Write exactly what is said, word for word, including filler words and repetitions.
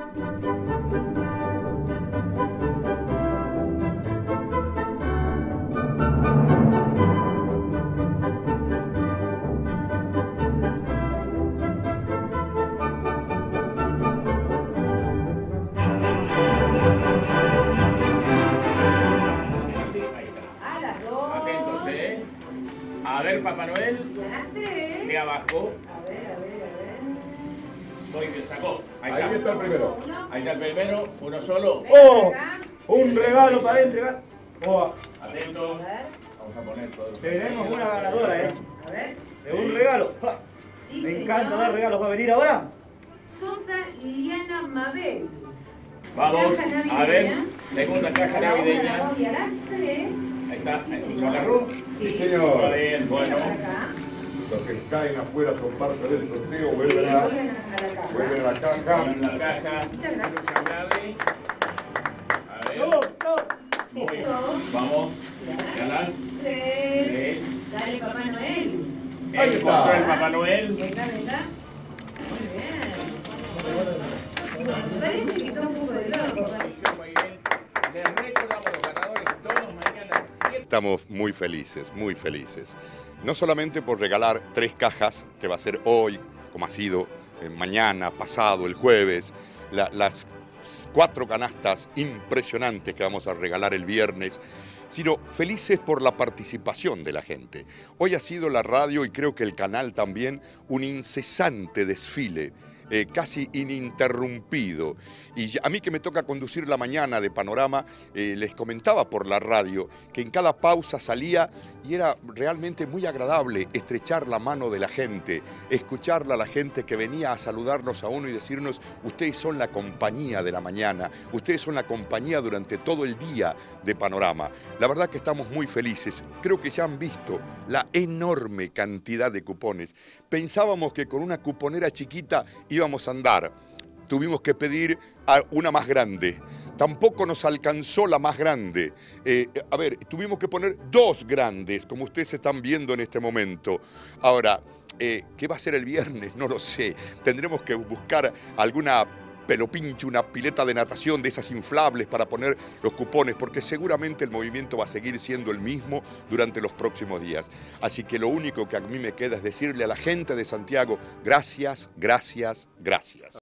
A ver, Papá Noel. Ya tres. De abajo. A ver, a ver, a ver. Muy bien, sacó. Ahí, Ahí está. está el primero. Ahí está el primero, uno solo. ¡Oh! Un regalo para entregar. Oh, Atentos. A ver. Vamos a poner todo. tenemos una ganadora, ¿eh? A ver. De un regalo. Ja, Sí, Me señor. encanta dar regalos. ¿Va a venir ahora? Sosa Liliana Mabel. Vamos, Caja navideña. a ver. Segunda caja A la una, navideña. a la dos y a las tres. Ahí está. Ahí ¿lo agarró? Sí, señor. Muy bien, bueno. Por acá. Los que caen afuera son parte del sorteo. Sí, Vuelven a, vuelven a la caja. vuelven a la caja. En la caja. Muchas gracias. Muchas gracias. A ver. No, no. Muy bien. Dos. Vamos. Ya. A las Tres. tres. Dale, Papá Noel. Ahí Encontró está. el Papá Noel. Venga, venga. Muy bien. Parece que está un poco de loco. Muy bien. Les recordamos los ganadores todos mañana siete. Estamos muy felices, muy felices. No solamente por regalar tres cajas, que va a ser hoy, como ha sido eh, mañana, pasado, el jueves, la- las cuatro canastas impresionantes que vamos a regalar el viernes, sino felices por la participación de la gente. Hoy ha sido la radio y creo que el canal también un incesante desfile, eh, casi ininterrumpido. Y ya- a mí que me toca conducir la mañana de Panorama, eh, les comentaba por la radio que en cada pausa salía y era realmente muy agradable estrechar la mano de la gente, escucharla a la gente que venía a saludarnos a uno y decirnos: ustedes son la compañía de la mañana, ustedes son la compañía durante todo el día de Panorama. La verdad que estamos muy felices. Creo que ya han visto la enorme cantidad de cupones. Pensábamos que con una cuponera chiquita íbamos a andar. Tuvimos que pedir a una más grande. Tampoco nos alcanzó la más grande. Eh, a ver, tuvimos que poner dos grandes, como ustedes están viendo en este momento. Ahora, eh, ¿qué va a ser el viernes? No lo sé. Tendremos que buscar alguna pelopincho, una pileta de natación de esas inflables para poner los cupones, porque seguramente el movimiento va a seguir siendo el mismo durante los próximos días. Así que lo único que a mí me queda es decirle a la gente de Santiago: gracias, gracias, gracias.